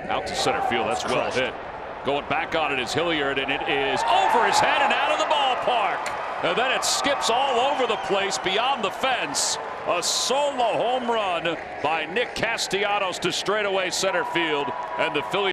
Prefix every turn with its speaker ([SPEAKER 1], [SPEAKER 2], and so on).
[SPEAKER 1] Out to center field. That's well hit. Going back on it is Hilliard, and it is over his head and out of the ballpark. And then it skips all over the place beyond the fence. A solo home run by Nick Castellanos to straightaway center field, and the Phillies